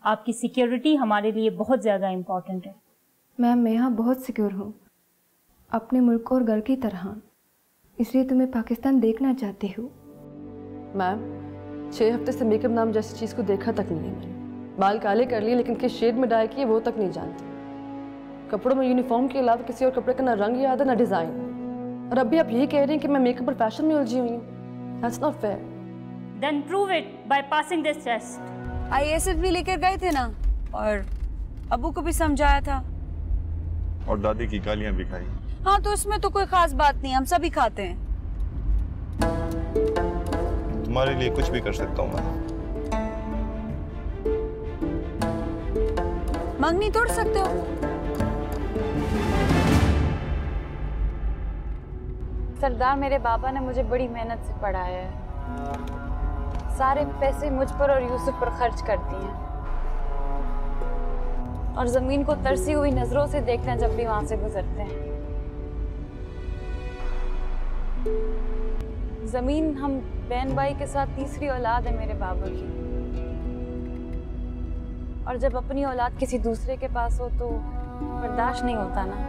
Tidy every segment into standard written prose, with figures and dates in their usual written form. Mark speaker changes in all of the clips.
Speaker 1: आपकी सिक्योरिटी हमारे लिए बहुत ज़्यादा इम्पॉर्टेंट है।
Speaker 2: मैम मैं यहाँ बहुत सिक्योर हूँ, अपने मुल्क और घर की तरह, इसलिए तुम्हें पाकिस्तान देखना चाहती हूँ।
Speaker 3: मैम 6 हफ्ते से मेकअप नाम जैसी चीज़ को देखा तक नहीं मैंने। बाल काले कर लिए लेकिन किस शेड में डाई किए वो तक नहीं जानती। कपड़ों में यूनिफॉर्म के अलावा किसी और कपड़े का ना रंग याद है ना डिज़ाइन, और अभी आप यही कह रही हैं कि मैं मेकअप और फैशन में उलझी हुई हूँ। That's not fair.
Speaker 1: Then prove it by passing this test.
Speaker 4: ISF भी लेकर गए थे ना, और अबू को भी समझाया था,
Speaker 5: और दादी की गालियां भी खाई।
Speaker 4: हाँ तो इसमें तो कोई खास बात नहीं, हम सभी खाते हैं।
Speaker 5: तुम्हारे लिए कुछ भी कर सकता हूँ मैं।
Speaker 4: मंगनी तोड़ सकते हो।
Speaker 6: सरदार, मेरे बाबा ने मुझे बड़ी मेहनत से पढ़ाया है। सारे पैसे मुझ पर और यूसुफ पर खर्च करती हैं, और जमीन को तरसी हुई नजरों से देखते हैं जब भी वहां से गुजरते हैं। जमीन हम बहन भाई के साथ तीसरी औलाद है मेरे बाबा की, और जब अपनी औलाद किसी दूसरे के पास हो तो बर्दाश्त नहीं होता ना।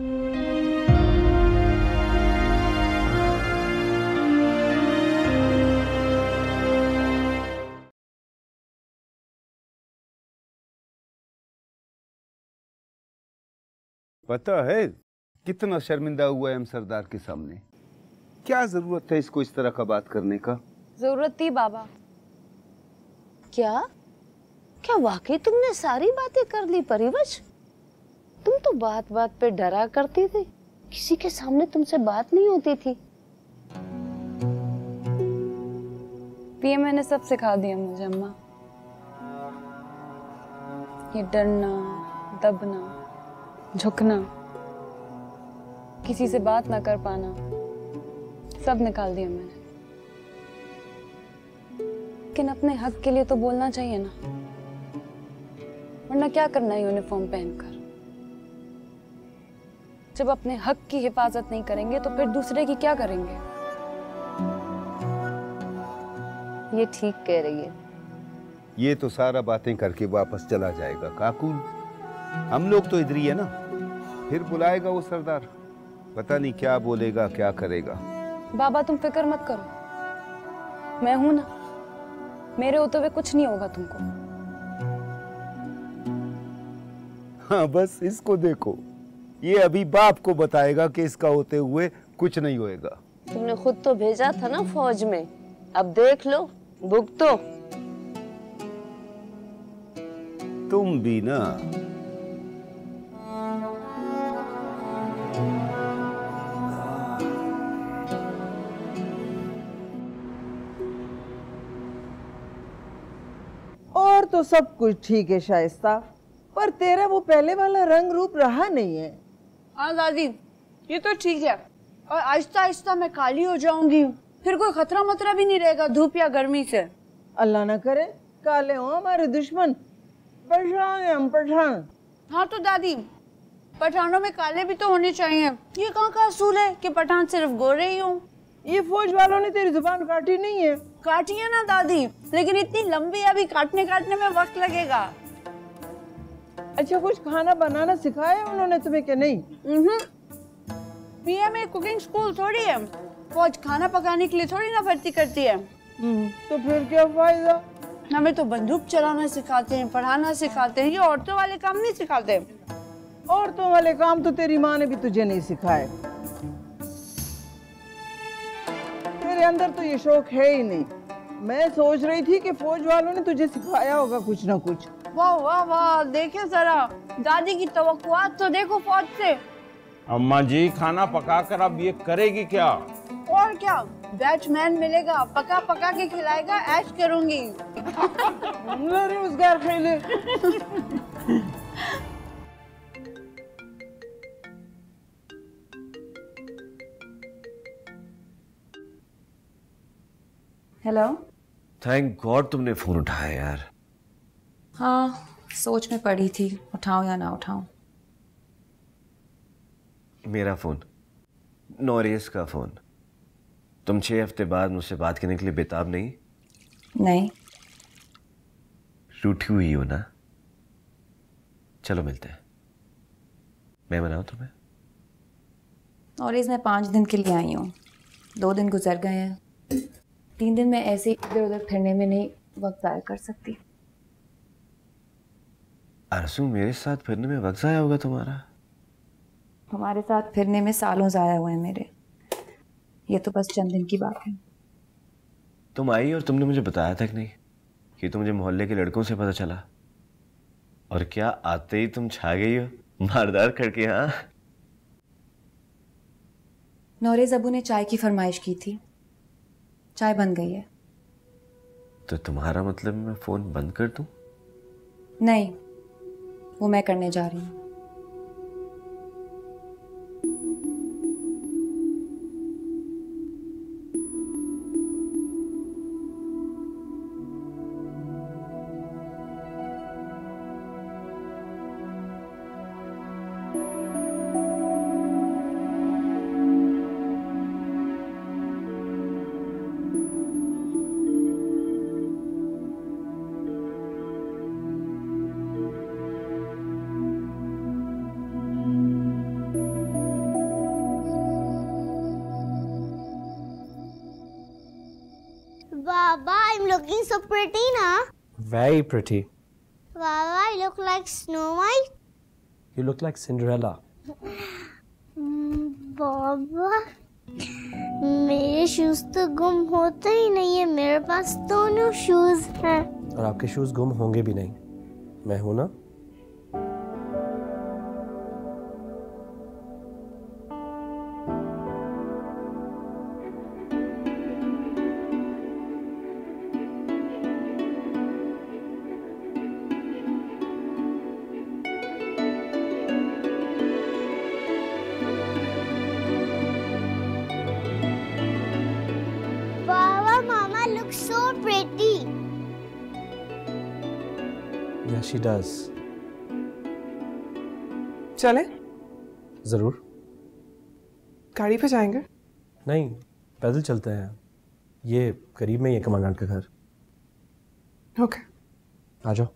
Speaker 7: पता है कितना शर्मिंदा हुआ है हम सरदार के सामने। क्या जरूरत है इसको इस तरह का बात करने का?
Speaker 6: जरूरत थी बाबा।
Speaker 8: क्या क्या वाकई तुमने सारी बातें कर ली परिवश? तुम तो बात बात पे डरा करती थी, किसी के सामने तुमसे बात नहीं होती थी।
Speaker 6: पीएम ने सब सिखा दिया मुझे अम्मा। ये डरना, दबना, झुकना, किसी से बात ना कर पाना, सब निकाल दिया मैंने। लेकिन अपने हक के लिए तो बोलना चाहिए ना, वरना क्या करना है यूनिफॉर्म पहनकर। जब अपने हक की हिफाजत नहीं करेंगे तो फिर दूसरे की क्या करेंगे?
Speaker 8: ये ठीक कह रही है।
Speaker 7: ये तो सारा बातें करके वापस चला जाएगा काकुल। हम लोग तो इधर ही है ना, फिर बुलाएगा वो सरदार, पता नहीं क्या बोलेगा क्या करेगा।
Speaker 6: बाबा तुम फिक्र मत करो, मैं हूं ना, मेरे होते हुए कुछ नहीं होगा तुमको।
Speaker 7: हाँ बस इसको देखो, ये अभी बाप को बताएगा कि इसका होते हुए कुछ नहीं होएगा।
Speaker 8: तुमने खुद तो भेजा था ना फौज में, अब देख लो भुगतो।
Speaker 7: तुम भी ना।
Speaker 9: और तो सब कुछ ठीक है शाइस्ता, पर तेरा वो पहले वाला रंग रूप रहा नहीं है।
Speaker 4: हाँ दादी ये तो ठीक है, और आहिस्ता आहिस्ता मैं काली हो जाऊंगी, फिर कोई खतरा मतरा भी नहीं रहेगा धूप या गर्मी से।
Speaker 9: अल्लाह ना करे काले हो हमारे दुश्मन, पठान है हम पठान।
Speaker 4: हाँ तो दादी पठानों में काले भी तो होने चाहिए, ये कहाँ का असूल है कि पठान सिर्फ गोरे ही हों?
Speaker 9: ये फौज वालों ने तेरी जुबान काटी नहीं है?
Speaker 4: काटी है ना दादी, लेकिन इतनी लंबी अभी काटने काटने में वक्त लगेगा।
Speaker 9: अच्छा कुछ खाना बनाना सिखाया उन्होंने तुम्हें कि नहीं?
Speaker 4: पीएम एक कुकिंग स्कूल थोड़ी है, फौज खाना पकाने के लिए थोड़ी ना भर्ती करती है।
Speaker 9: तो फिर क्या फायदा?
Speaker 4: हमें तो बंदूक चलाना सिखाते हैं, पढ़ाना सिखाते हैं, ये औरतों वाले काम नहीं सिखाते।
Speaker 9: औरतों वाले काम तो तेरी माँ ने भी तुझे नहीं सिखाए। तेरे अंदर तो ये शौक है ही नहीं। मैं सोच रही थी कि फौज वालों ने तुझे सिखाया होगा कुछ ना कुछ।
Speaker 4: वाह वाह वाह, देखे जरा दादी की तवक्कुआत तो देखो फौज से।
Speaker 10: अम्मा जी खाना पकाकर अब ये करेगी क्या?
Speaker 4: और क्या, बैचमैन मिलेगा, पका पका के खिलाएगा, ऐश करूंगी।
Speaker 9: रोजगार खेले।
Speaker 6: हेलो।
Speaker 11: थैंक गॉड तुमने फोन उठाया यार।
Speaker 6: हाँ सोच में पड़ी थी उठाऊं या ना उठाऊं।
Speaker 11: मेरा फोन, नॉरियस का फोन। तुम 6 हफ्ते बाद मुझसे बात करने के लिए बेताब नहीं?
Speaker 6: नहीं।
Speaker 11: रूठी हुई हो ना? चलो मिलते हैं। मैं मनाऊं तुम्हें?
Speaker 6: और मैं 5 दिन के लिए आई हूँ। 2 दिन गुजर गए हैं। 3 दिन में ऐसे इधर उधर फिरने में नहीं वक्त ज़ाया कर सकती।
Speaker 11: आरज़ू, मेरे साथ फिरने में वक्त ज़ाया होगा तुम्हारा?
Speaker 6: हमारे साथ फिरने में सालों ज़ाया हुए हैं मेरे। ये तो बस चंद दिन की बात है।
Speaker 11: तुम आई और तुमने मुझे बताया था कि नहीं कि तो मुझे मोहल्ले के लड़कों से पता चला, और क्या आते ही तुम छा गई हो मारदार करके। हाँ,
Speaker 6: नौरेज़ अबू ने चाय की फरमाइश की थी, चाय बन गई है।
Speaker 11: तो तुम्हारा मतलब मैं फोन बंद कर दूं?
Speaker 6: नहीं, वो मैं करने जा रही हूँ।
Speaker 12: Baba, I'm looking so pretty, na?
Speaker 13: Very pretty.
Speaker 12: Baba, I look like Snow White.
Speaker 13: You look like Cinderella.
Speaker 12: Baba, मेरे शूज तो गुम होते ही नहीं है। मेरे पास दोनों शूज हैं।
Speaker 13: और आपके शूज गुम होंगे भी नहीं, मैं हूं ना।
Speaker 12: So pretty.
Speaker 13: Yeah, she does.
Speaker 14: चले?
Speaker 13: जरूर।
Speaker 14: गाड़ी पे जाएंगे?
Speaker 13: नहीं, पैदल चलते हैं। ये करीब में ही है कमांडेंट का घर।
Speaker 14: ओके,
Speaker 13: आ जाओ।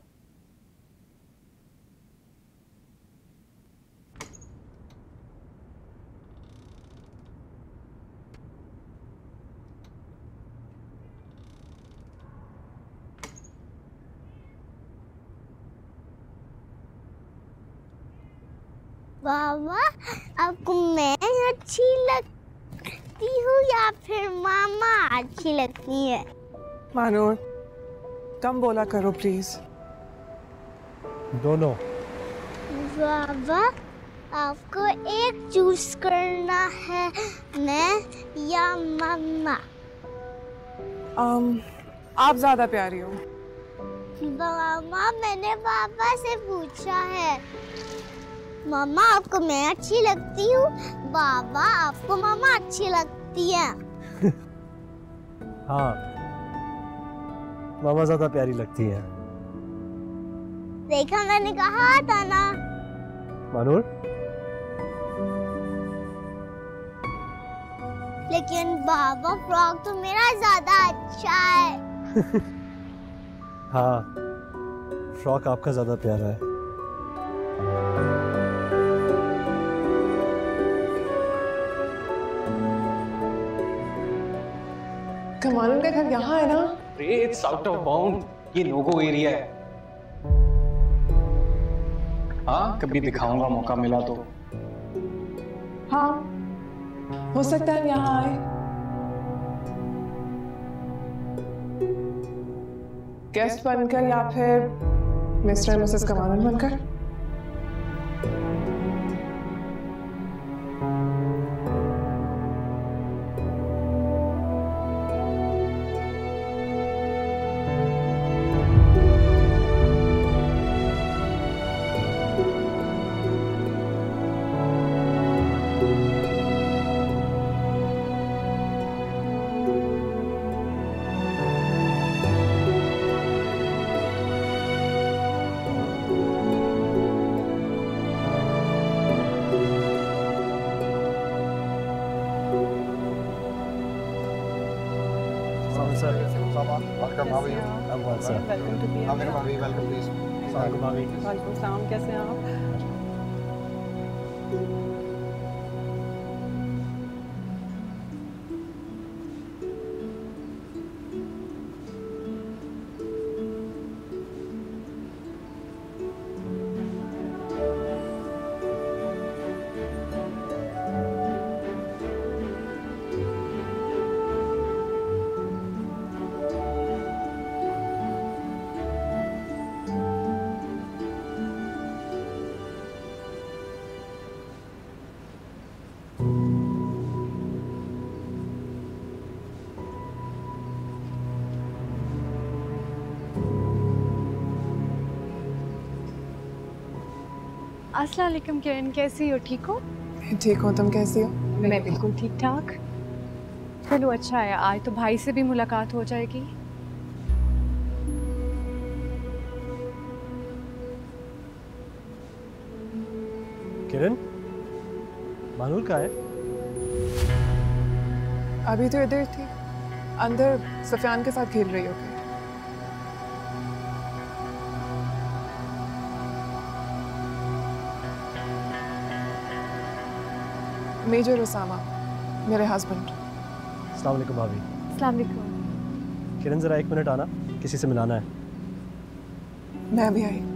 Speaker 12: बाबा, आपको मैं अच्छी लगती हूँ या फिर मामा अच्छी लगती है?
Speaker 14: मानो, कम बोला करो प्लीज।
Speaker 13: दोनों।
Speaker 12: बाबा, आपको एक चूज करना है, मैं या मामा?
Speaker 14: आप ज्यादा प्यारी हो।
Speaker 12: मामा, मैंने पापा से पूछा है। मामा, आपको मैं अच्छी लगती हूँ, बाबा आपको मामा अच्छी लगती है।
Speaker 13: हाँ, मामा ज्यादा प्यारी लगती है।
Speaker 12: देखा, मैंने कहा था ना।
Speaker 13: मानूर?
Speaker 12: लेकिन बाबा, फ्रॉक तो मेरा ज्यादा अच्छा है।
Speaker 13: हाँ, फ्रॉक आपका ज्यादा प्यारा है।
Speaker 14: कमालन का घर यहाँ है ना?
Speaker 15: इट्स आउट ऑफ बाउंड, ये नो-गो एरिया है। हाँ, कभी दिखाऊंगा मौका मिला तो।
Speaker 14: हाँ, हो सकता है यहाँ आए। गेस्ट बनकर या फिर मिस्टर एंड मिसेस कमालन बनकर।
Speaker 15: वेलकम भाभी। Welcome to PM. भाभी वेलकम प्लीज। वेलकम भाभी। वालेकुम सलाम, कैसे हैं आप?
Speaker 16: अस्सलाम वालेकुम किरण, कैसी हो? ठीक हो?
Speaker 14: ठीक हो, तुम कैसी हो?
Speaker 16: मैं बिल्कुल ठीक ठाक। चलो अच्छा है, आज तो भाई से भी मुलाकात हो जाएगी।
Speaker 13: किरण, मानूर कहाँ है?
Speaker 14: अभी तो इधर थी, अंदर सफियान के साथ खेल रही होगी। मेजर उसामा, मेरे हस्बैंड।
Speaker 13: अस्सलाम वालेकुम भाभी।
Speaker 16: अस्सलाम वालेकुम।
Speaker 13: किरण ज़रा 1 मिनट आना, किसी से मिलाना है।
Speaker 14: मैं भी आई।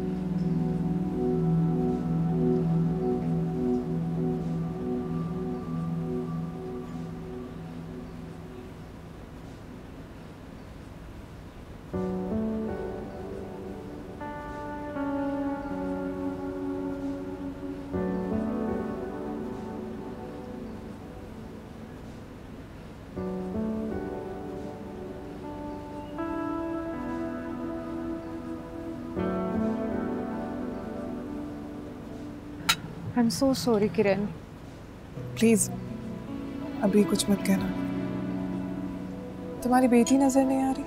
Speaker 16: I'm so sorry Kiran.
Speaker 14: Please अभी कुछ मत कहना। तुम्हारी बेटी नजर नहीं आ रही?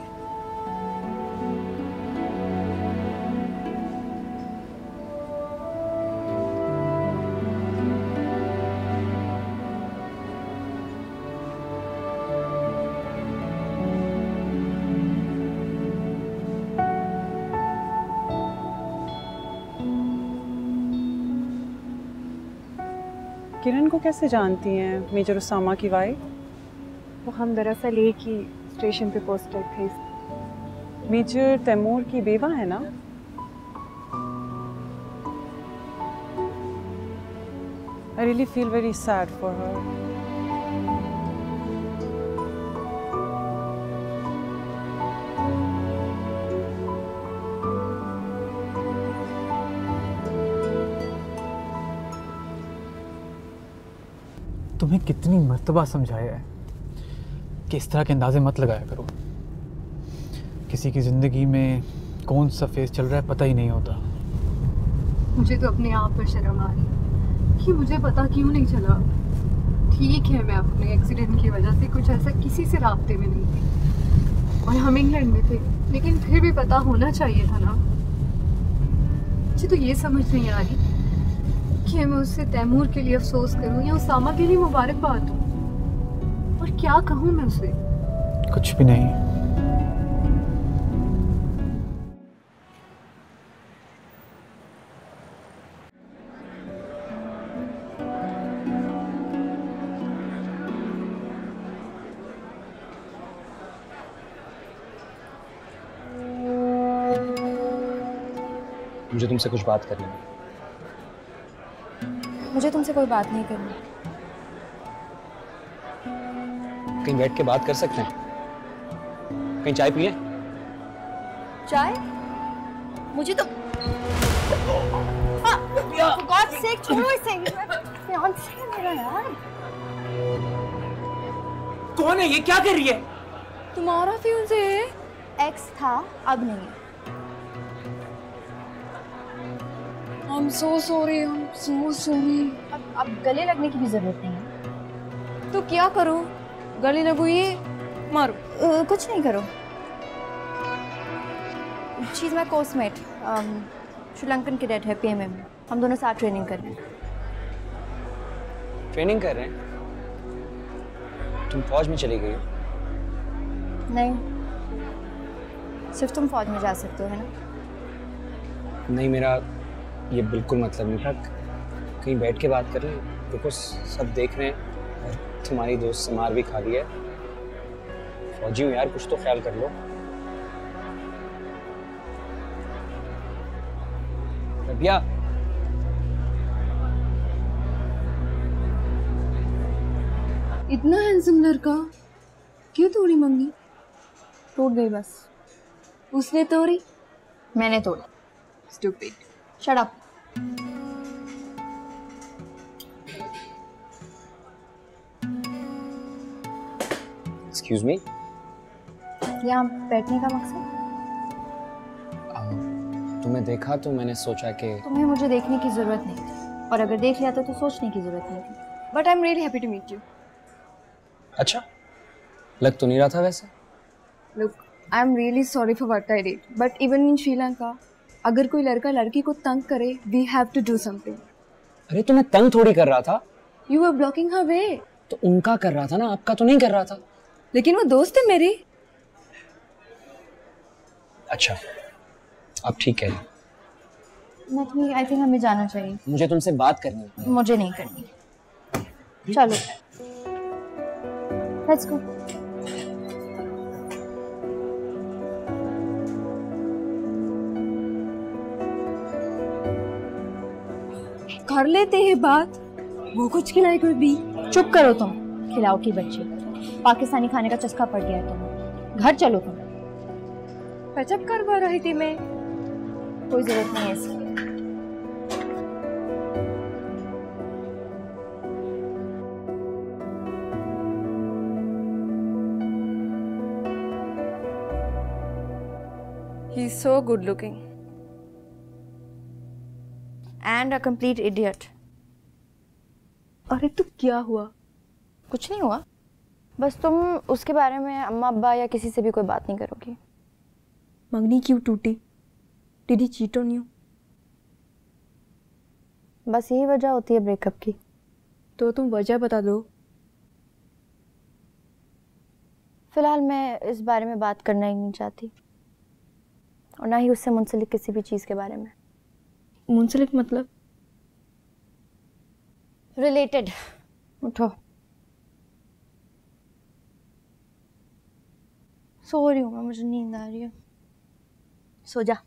Speaker 17: किरण को कैसे जानती हैं मेजर उसामा की वाइफ?
Speaker 16: वो हम दरअसल एक ही स्टेशन पे पोस्टेड थे।
Speaker 17: मेजर तैमूर की बेवा है ना? I really feel very sad for her.
Speaker 18: तुम्हें कितनी मर्तबा समझाया है कि इस तरह के अंदाजे मत लगाया करो। किसी की ज़िंदगी में कौन सा फेस चल रहा है पता ही नहीं होता।
Speaker 2: मुझे तो अपने आप पर शर्म आ रही है कि मुझे पता क्यों नहीं चला। ठीक है, मैं अपने एक्सीडेंट की वजह से कुछ ऐसा किसी से राब्ते में नहीं थी और हम इंग्लैंड में थे, लेकिन फिर भी पता होना चाहिए था ना। मुझे तो ये समझ नहीं आ रही कि मैं उससे तैमूर के लिए अफसोस करूं या उसामा के लिए मुबारकबाद दूं, और क्या कहूं मैं उसे?
Speaker 18: कुछ भी नहीं।
Speaker 15: मुझे तुमसे कुछ बात करनी है।
Speaker 6: मुझे तुमसे कोई बात नहीं करनी।
Speaker 15: कहीं बैठ के बात कर सकते हैं? कहीं चाय पिए?
Speaker 6: चाय? मुझे तो गॉड सेक छोड़ो इसे। फियांसे है मेरा यार।
Speaker 18: कौन है ये? क्या कर रही है?
Speaker 6: तुम्हारा फियांसे है? एक्स था, अब नहीं है।
Speaker 16: I'm so sorry, I'm so sorry।
Speaker 6: अब गले लगने की भी जरूरत नहीं है। तो क्या करो? गले लगोगे? मारो। कुछ नहीं करो। She is my coursemate, Sri Lankan cadet है PMM। हम दोनों साथ ट्रेनिंग कर रहे हैं।
Speaker 15: ट्रेनिंग कर रहे हैं? तुम फौज में चली गई हो?
Speaker 6: नहीं, सिर्फ तुम फौज में जा सकते हो, है ना?
Speaker 15: नहीं, मेरा ये बिल्कुल मतलब नहीं था। कहीं बैठ के बात कर रहे हैं, देखो सब देख रहे हैं और तुम्हारी दोस्त से मार भी खा लिया है। फौजी हूँ यार, कुछ तो ख्याल कर लो। रबिया,
Speaker 2: इतना हैंडसम लड़का क्यों तोड़ी मम्मी?
Speaker 6: टूट गई बस।
Speaker 2: उसने तोड़ी?
Speaker 6: मैंने तोड़ी।
Speaker 2: Stupid.
Speaker 6: Shut up.
Speaker 15: Excuse me.
Speaker 6: यहाँ बैठने का मकसद?
Speaker 15: तुम्हें देखा तो मैंने सोचा कि
Speaker 6: तुम्हें मुझे देखने की जरूरत नहीं थी, और अगर देख लिया तो सोचने की जरूरत नहीं थी।
Speaker 2: But I am really happy to meet you.
Speaker 15: अच्छा, लग तो नहीं रहा था वैसे।
Speaker 2: Look, I am really sorry for what I did. But even in Sri Lanka, अगर कोई लड़का लड़की को तंग करे, we have to do something.
Speaker 15: अरे तो मैं तंग थोड़ी कर रहा था।
Speaker 2: You were blocking her way.
Speaker 15: तो उनका कर रहा था ना, आपका तो नहीं कर रहा था।
Speaker 2: लेकिन वो दोस्त है मेरी।
Speaker 15: अच्छा, आप ठीक कह रही हो।
Speaker 6: नथनी, आई थिंक हमें जाना चाहिए।
Speaker 15: मुझे तुमसे बात करनी है।
Speaker 6: मुझे नहीं करनी। चलो, लेट्स गो।
Speaker 2: कर लेते हैं बात। वो कुछ खिलाई कोई भी।
Speaker 6: चुप करो तुम, खिलाओ की बच्ची। पाकिस्तानी खाने का चस्का पड़ गया है तुम्हें। घर चलो तुम।
Speaker 2: पैचअप करवा रही थी मैं।
Speaker 6: कोई जरूरत नहीं है इसकी।
Speaker 2: He is so good looking.
Speaker 6: And a complete idiot.
Speaker 2: अरे तो क्या हुआ?
Speaker 6: कुछ नहीं हुआ, बस तुम उसके बारे में अम्मा अब्बा या किसी से भी कोई बात नहीं करोगी।
Speaker 2: मंगनी क्यों टूटी? Did he cheat on you?
Speaker 6: बस यही वजह होती है ब्रेकअप की।
Speaker 2: तो तुम वजह बता दो।
Speaker 6: फिलहाल मैं इस बारे में बात करना ही नहीं चाहती, और ना ही उससे मुंसलिक किसी भी चीज़ के बारे में।
Speaker 2: मुंसलिक मतलब?
Speaker 6: रिलेटेड। उठो। सो रही हूँ मैं, मुझे नींद आ रही है। सो जा।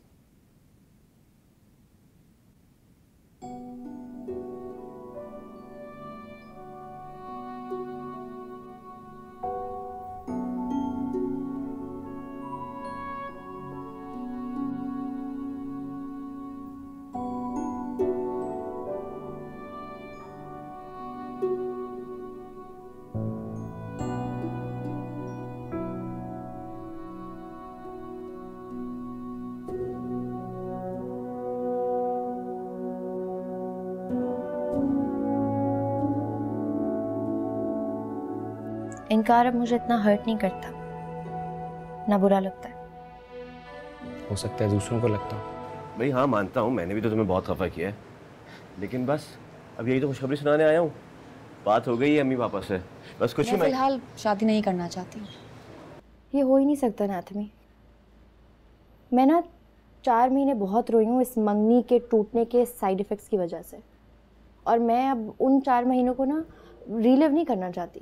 Speaker 6: इनकार अब मुझे इतना हर्ट नहीं करता, ना बुरा लगता है।
Speaker 15: हो सकता है दूसरों को लगता हो।
Speaker 11: भाई हाँ, मानता हूँ मैंने भी तो तुम्हें बहुत खफा किया है, लेकिन बस अब यही तो खुशखबरी सुनाने आया हूँ। बात हो गई है अम्मी पापा से, बस कुछ ही।
Speaker 6: मैं फिलहाल शादी नहीं करना चाहती। ये हो ही नहीं सकता नाथमी। मैं ना 4 महीने बहुत रोई हूँ इस मंगनी के टूटने के साइड इफ़ेक्ट्स की वजह से, और मैं अब उन 4 महीनों को ना रीलिव नहीं करना चाहती।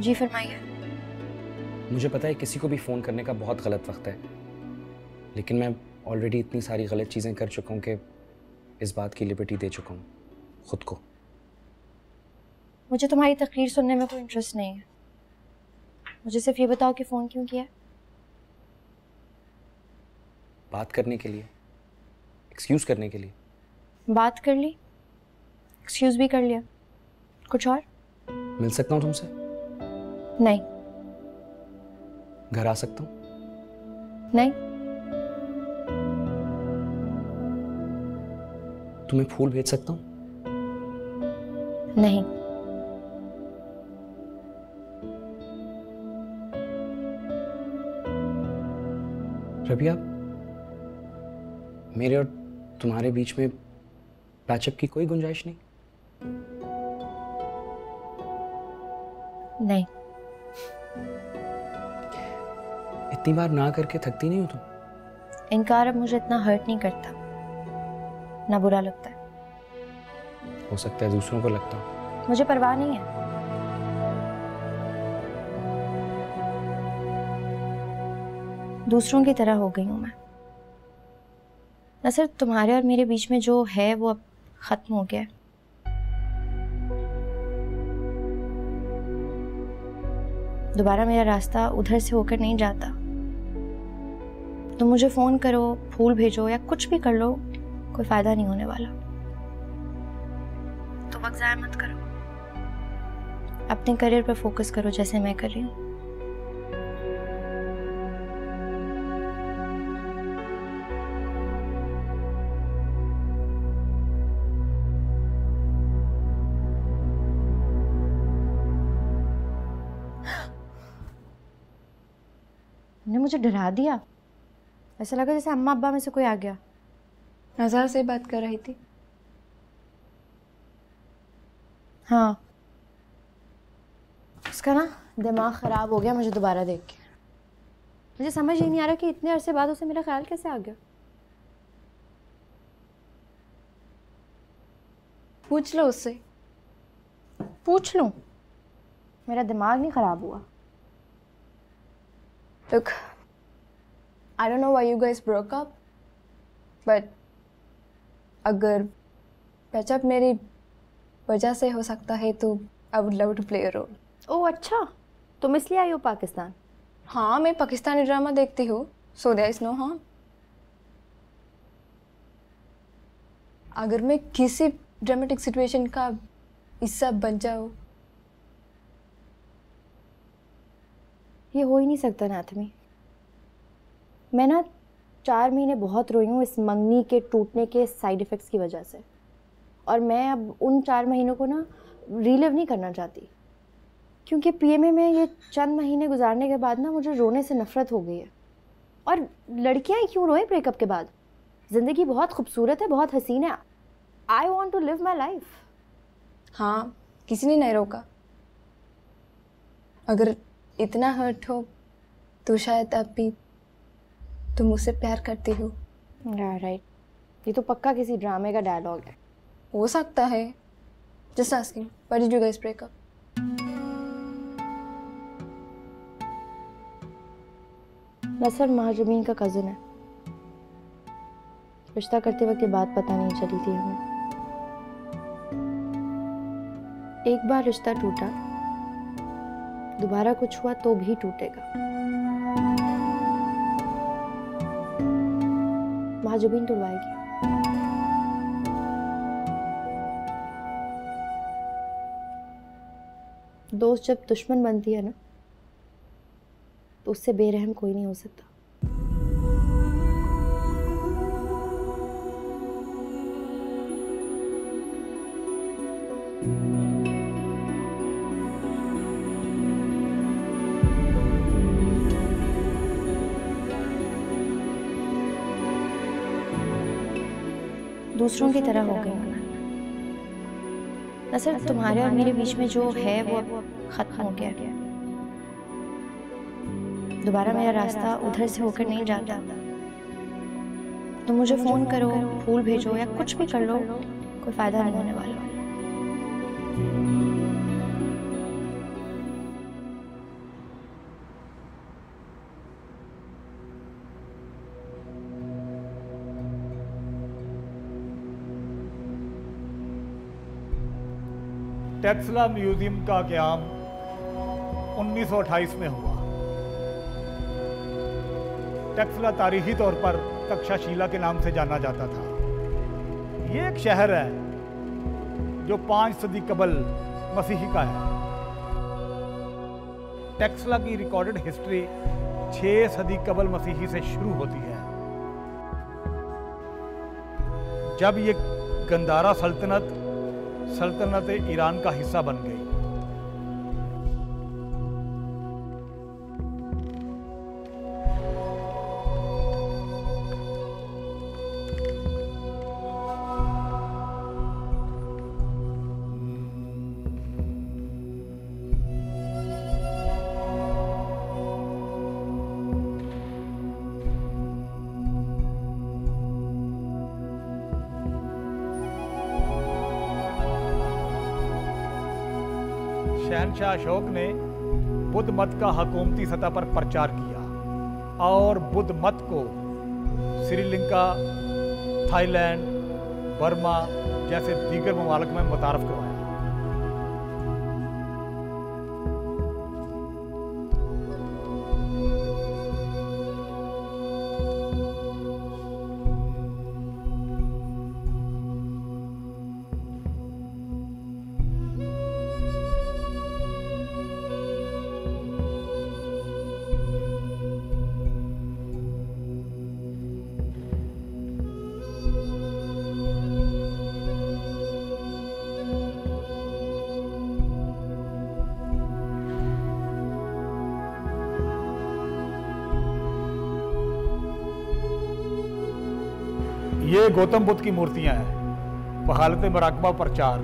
Speaker 6: जी फरमाइए।
Speaker 15: मुझे पता है किसी को भी फ़ोन करने का बहुत गलत वक्त है, लेकिन मैं ऑलरेडी इतनी सारी गलत चीज़ें कर चुका हूँ कि इस बात की लिबर्टी दे चुका हूँ खुद को।
Speaker 6: मुझे तुम्हारी तकरीर सुनने में कोई इंटरेस्ट नहीं है। मुझे सिर्फ ये बताओ कि फ़ोन क्यों किया?
Speaker 15: बात करने के लिए, एक्सक्यूज़ करने के लिए।
Speaker 6: बात कर ली, एक्सक्यूज़ भी कर लिया, कुछ और?
Speaker 15: मिल सकता हूँ तुमसे?
Speaker 6: नहीं।
Speaker 15: घर आ सकता हूँ?
Speaker 6: नहीं।
Speaker 15: तुम्हें फूल भेज सकता हूँ?
Speaker 6: नहीं।
Speaker 15: रबिया, मेरे और तुम्हारे बीच में पैचअप की कोई गुंजाइश नहीं?
Speaker 6: नहीं।
Speaker 15: इतनी बार ना करके थकती नहीं हो तुम?
Speaker 6: इनकार अब मुझे इतना हर्ट नहीं करता, ना बुरा लगता है।
Speaker 15: हो सकता है दूसरों को लगता हो।
Speaker 6: मुझे परवाह नहीं है। दूसरों की तरह हो गई हूं मैं। न सिर्फ तुम्हारे और मेरे बीच में जो है वो अब खत्म हो गया है। दोबारा मेरा रास्ता उधर से होकर नहीं जाता। तुम मुझे फोन करो, फूल भेजो या कुछ भी कर लो, कोई फायदा नहीं होने वाला। तो वक्त ज़ाया मत करो, अपने करियर पर फोकस करो जैसे मैं कर रही हूँ। तुमने मुझे डरा दिया। ऐसा लगा जैसे अम्मा अब्बा में से कोई आ गया।
Speaker 16: नज़ार से बात कर रही थी।
Speaker 6: हाँ, उसका ना दिमाग ख़राब हो गया मुझे दोबारा देख के। मुझे समझ ही नहीं आ रहा कि इतने अरसे बाद उसे मेरा ख्याल कैसे आ गया।
Speaker 16: पूछ लो उससे।
Speaker 6: पूछ लूँ? मेरा दिमाग नहीं ख़राब हुआ।
Speaker 16: Look, I don't know why you guys broke up, but अगर पैचअप मेरी वजह से हो सकता है तो I would love to play a role.
Speaker 6: ओह अच्छा, तुम इसलिए आई हो पाकिस्तान?
Speaker 16: हाँ, मैं पाकिस्तानी ड्रामा देखती हूँ, so there is no harm. अगर मैं किसी ड्रामेटिक सिचुएशन का हिस्सा बन जाऊँ,
Speaker 6: ये हो ही नहीं सकता नाथमी। मैं ना 4 महीने बहुत रोई हूँ इस मंगनी के टूटने के साइड इफ़ेक्ट्स की वजह से, और मैं अब उन 4 महीनों को ना रीलिव नहीं करना चाहती, क्योंकि पीएमए में ये चंद महीने गुजारने के बाद ना मुझे रोने से नफ़रत हो गई है। और लड़कियाँ ही क्यों रोए ब्रेकअप के बाद? ज़िंदगी बहुत खूबसूरत है, बहुत हसीन है। I want to live my life.
Speaker 16: हाँ, किसी ने नहीं रोका। अगर इतना हर्ट हो तो शायद अब भी तुम मुझसे प्यार करती हो।
Speaker 6: राइट, ये तो पक्का किसी ड्रामे का डायलॉग है।
Speaker 16: हो सकता है। Just asking, why did you guys break up?
Speaker 6: Nasar महाजमीन का कज़न है। रिश्ता करते वक्त ये बात पता नहीं चली थी हमें। एक बार रिश्ता टूटा, दोबारा कुछ हुआ तो भी टूटेगा। महाजबीन टुड़वाएगी। दोस्त जब दुश्मन बनती है ना, तो उससे बेरहम कोई नहीं हो सकता। दूसरों की तरह हो गई हूँ मैं। न सिर्फ तुम्हारे और मेरे बीच में जो है वो खत्म हो गया। दोबारा मेरा रास्ता उधर से होकर नहीं जाता। तुम मुझे फोन करो, फूल भेजो या कुछ भी कर लो, कोई फायदा नहीं होने वाला।
Speaker 19: टेक्सला म्यूजियम का क़याम 1928 में हुआ। टेक्सला तारीखी तौर पर तक्षशिला के नाम से जाना जाता था। ये एक शहर है जो 5 सदी कबल मसीही का है। टेक्सला की रिकॉर्डेड हिस्ट्री 6 सदी कबल मसीही से शुरू होती है, जब ये गंदारा सल्तनत ईरान का हिस्सा बन गई। शहनशाह अशोक ने बुद्ध मत का हुकूमती सतह पर प्रचार किया और बुद्ध मत को श्रीलंका, थाईलैंड, बर्मा जैसे दीगर ममालिक में मुतारफ करवाया। ये गौतम बुद्ध की मूर्तियां हैं। बहालत मराकबा प्रचार।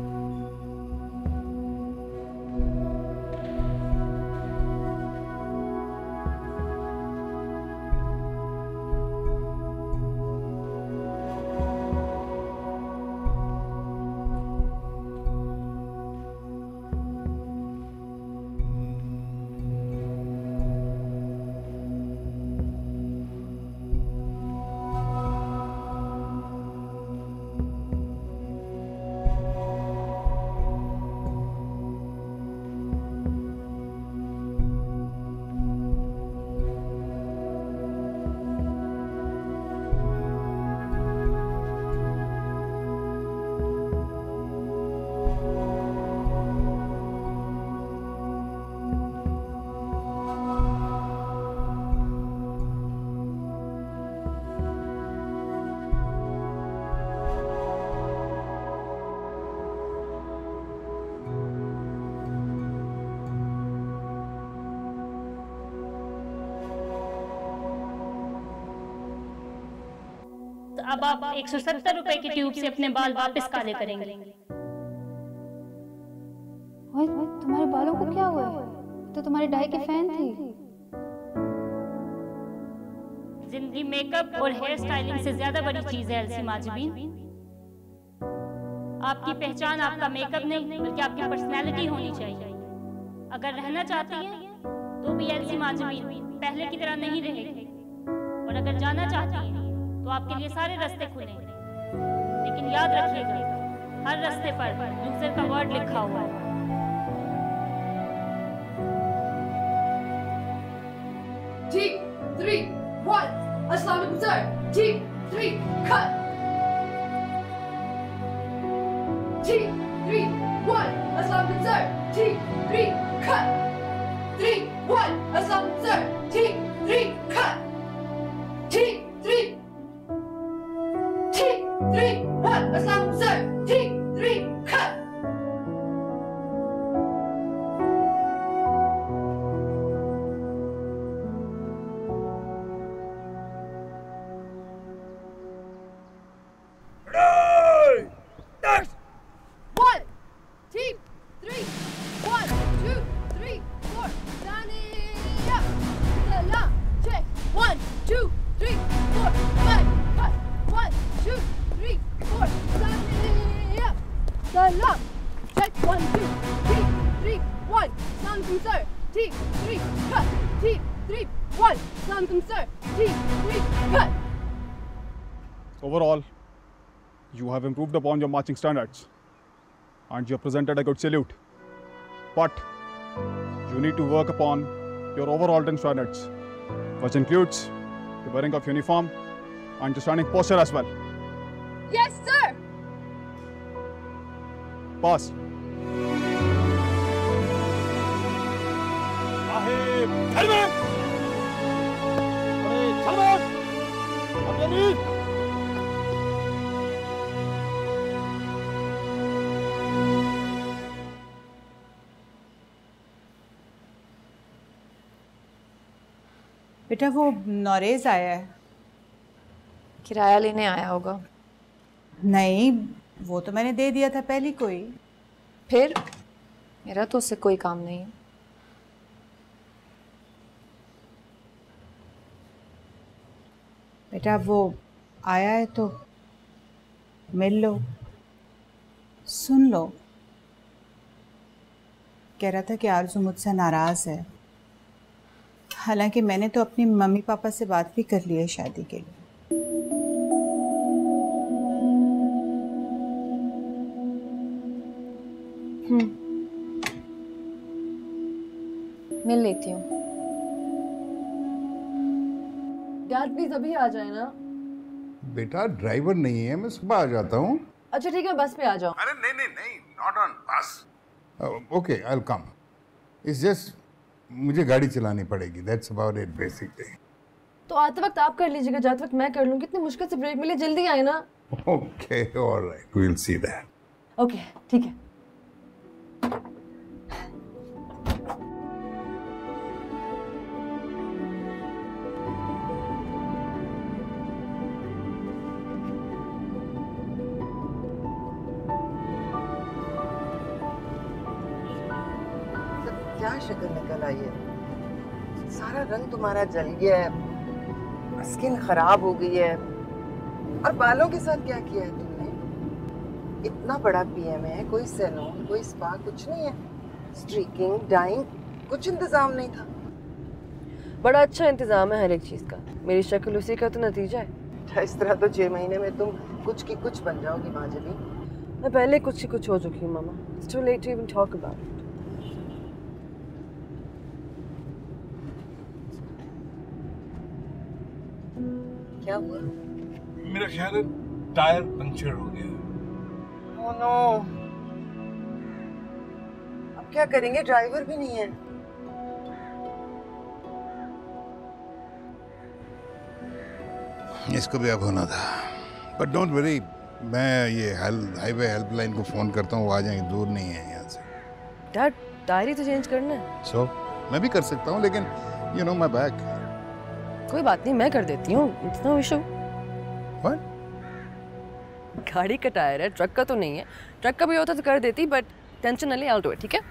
Speaker 1: अब आप 170 रुपए की ट्यूब से अपने बाल वापस काले करेंगे।
Speaker 2: ओए, तुम्हारे बालों को क्या हुआ है? तो तुम्हारी डाई की फैन थी।
Speaker 1: जिंदगी मेकअप और हेयर स्टाइलिंग से ज्यादा बड़ी चीज है एल्सी माजबीन। आपकी पहचान आपका मेकअप नहीं बल्कि आपकी पर्सनैलिटी होनी चाहिए। अगर रहना चाहती हैं तो भी एल्सी माजबीन पहले की तरह नहीं रहेगी, और अगर जाना चाहती हैं तो आपके लिए सारे रास्ते खुले हैं। लेकिन याद रखिएगा, हर रास्ते पर लूजर का वर्ड लिखा हुआ है।
Speaker 3: T 3 1 Assalamu alaikum sir. T 3 cut. T 3 1 Assalamu alaikum sir. T 3 cut. 3 1 Assalamu alaikum sir. T 3 cut. T 3 3 1 Assalamu alaikum sir. T 3 cut.
Speaker 20: Overall, you have improved upon your marching standards. and you're presented a good salute. But you need to work upon your overall drink standards, which includes the wearing of uniform and the standing posture as well.
Speaker 16: Yes, sir.
Speaker 20: Pass. Sahib, helmet! Helmet! On your knees!
Speaker 4: बेटा वो नौरेज आया है।
Speaker 16: किराया लेने आया होगा।
Speaker 4: नहीं, वो तो मैंने दे दिया था पहले कोई।
Speaker 16: फिर मेरा तो उससे कोई काम नहीं है।
Speaker 4: बेटा वो आया है तो मिल लो, सुन लो। कह रहा था कि आरज़ू मुझसे नाराज़ है, हालांकि मैंने तो अपनी मम्मी पापा से बात भी कर ली है शादी के लिए।
Speaker 16: मिल लेती हूँ।
Speaker 3: डैड प्लीज अभी आ जाए ना।
Speaker 21: बेटा ड्राइवर नहीं है, मैं सुबह आ जाता हूँ।
Speaker 3: अच्छा ठीक है, बस पे आ जाओ।
Speaker 21: अरे नहीं नहीं नहीं, not on bus. Okay I will come. It's just मुझे गाड़ी चलानी पड़ेगी, दैट्स अबाउट इट बेसिकली।
Speaker 3: तो आते वक्त आप कर लीजिएगा, जाते वक्त मैं कर लूँ। कितनी मुश्किल से ब्रेक मिली, जल्दी आए ना।
Speaker 21: Okay alright, we will see that.
Speaker 3: Okay ठीक है।
Speaker 22: क्या शक्ल निकल आई है, सारा रंग तुम्हारा जल गया है, स्किन खराब हो गई है। और बालों के साथ क्या किया है तुमने? इतना बड़ा पीएम है, कोई सैलून, कोई स्पा कुछ नहीं है। स्ट्रीकिंग, डाइंग, कुछ इंतजाम नहीं था।
Speaker 3: बड़ा अच्छा इंतजाम है हर एक चीज का। मेरी शक्ल उसी का तो नतीजा है।
Speaker 22: इस तरह तो 6 महीने में तुम कुछ की कुछ बन जाओगी माजबी।
Speaker 3: मैं पहले कुछ की कुछ हो चुकी हूँ मामा। It's too late to even talk about it.
Speaker 22: क्या हुआ?
Speaker 21: मेरा ख्याल है टायर पंक्चर हो गया।
Speaker 22: ओह नो, अब क्या करेंगे? ड्राइवर भी नहीं है।
Speaker 21: इसको भी अब होना था, बट डोंट वरी, मैं ये हाईवे हेल्पलाइन को फोन करता हूँ, वो आ जाएंगे, दूर नहीं है यहाँ से।
Speaker 3: डैड डायरी तो चेंज करना है।
Speaker 21: सो मैं भी कर सकता हूँ, लेकिन यू नो माय बैग।
Speaker 3: कोई बात नहीं, मैं कर देती हूँ, इट्स नो इशू।
Speaker 21: व्हाट?
Speaker 3: गाड़ी का टायर है, ट्रक का तो नहीं है। ट्रक का भी होता तो कर देती, बट टेंशन नहीं, आई विल डू इट, ठीक है?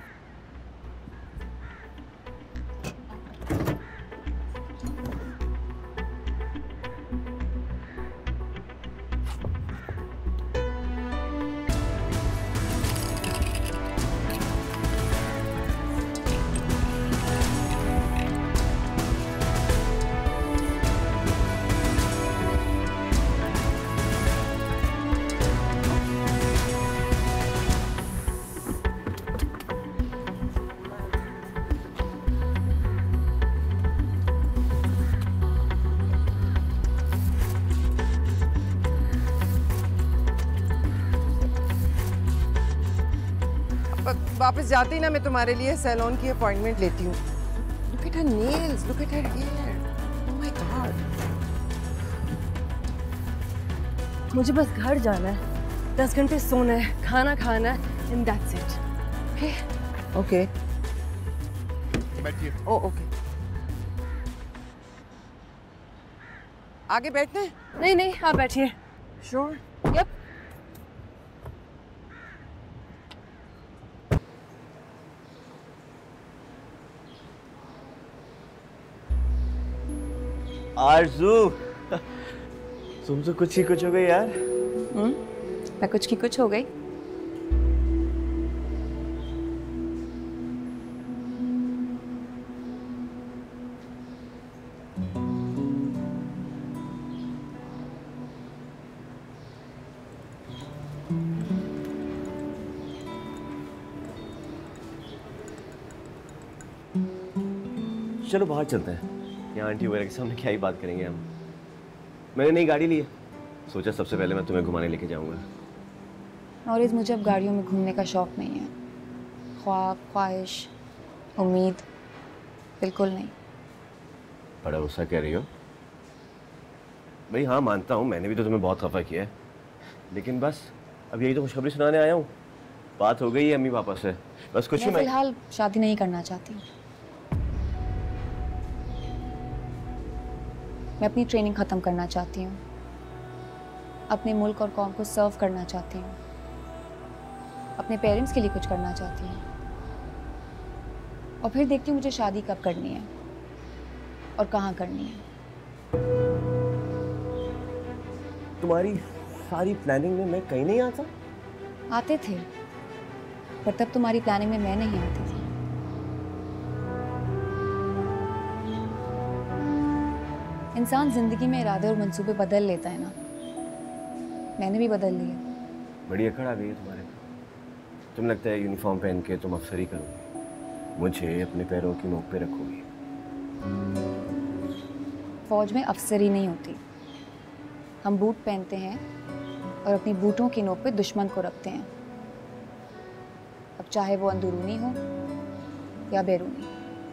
Speaker 22: वापस जाती ना मैं तुम्हारे लिए सैलून की अपॉइंटमेंट लेती हूँ। Look at her nails, look at her hair. Oh my God.
Speaker 3: मुझे बस घर जाना है, 10 घंटे सोना है, खाना खाना है, and that's it. Okay?
Speaker 22: Okay.
Speaker 21: बैठिए।
Speaker 22: Oh, okay. आगे बैठना है?
Speaker 3: नहीं नहीं, आप बैठिए।
Speaker 22: Sure.
Speaker 3: Yep.
Speaker 11: आरज़ू, तुम तो कुछ ही कुछ हो गई यार।
Speaker 16: मैं कुछ की कुछ हो गई।
Speaker 11: चलो बाहर चलते हैं, यहाँ आंटी वगैरह के सामने क्या ही बात करेंगे हम। मैंने नई गाड़ी ली है, सोचा सबसे पहले मैं तुम्हें घुमाने लेके जाऊंगा।
Speaker 6: और मुझे अब गाड़ियों में घूमने का शौक नहीं है। ख्वाब, ख्वाहिश, उम्मीद बिल्कुल नहीं।
Speaker 11: बड़ा गुस्सा कह रही हो भाई? हाँ मानता हूँ, मैंने भी तो तुम्हें बहुत खफा किया है, लेकिन बस अब यही तो खुशखबरी सुनाने आया हूँ। बात हो गई है अम्मी पापा से, बस कुछ ही।
Speaker 6: मैं फिलहाल शादी नहीं करना चाहती। मैं अपनी ट्रेनिंग ख़त्म करना चाहती हूँ, अपने मुल्क और कौम को सर्व करना चाहती हूँ, अपने पेरेंट्स के लिए कुछ करना चाहती हूँ, और फिर देखती हूँ मुझे शादी कब करनी है और कहाँ करनी है।
Speaker 11: तुम्हारी सारी प्लानिंग में मैं कहीं नहीं आता?
Speaker 6: आते थे, पर तब तुम्हारी प्लानिंग में मैं नहीं आती थी। इंसान जिंदगी में इरादे और मंसूबे बदल लेता है ना, मैंने भी बदल लिए।
Speaker 11: बड़ी अकड़ आ गई है तुम्हारे को। तुम लगता है यूनिफॉर्म पहन के तुम अफसरी करोगी, मुझे अपने पैरों की नोक पे रखोगी।
Speaker 6: फौज में अफसरी नहीं होती, हम बूट पहनते हैं और अपनी बूटों की नोक पे दुश्मन को रखते हैं, अब चाहे वो अंदरूनी हो या बैरूनी।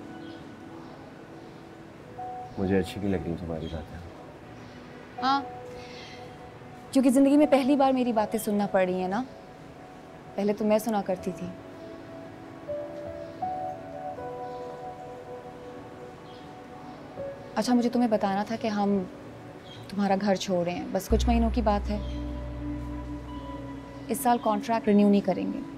Speaker 11: मुझे अच्छी नहीं लग रही तुम्हारी बातें।
Speaker 6: हाँ, क्योंकि ज़िंदगी में पहली बार मेरी बातें सुनना पड़ रही है ना, पहले तो मैं सुना करती थी। अच्छा, मुझे तुम्हें बताना था कि हम तुम्हारा घर छोड़ रहे हैं, बस कुछ महीनों की बात है। इस साल कॉन्ट्रैक्ट रिन्यू नहीं करेंगे।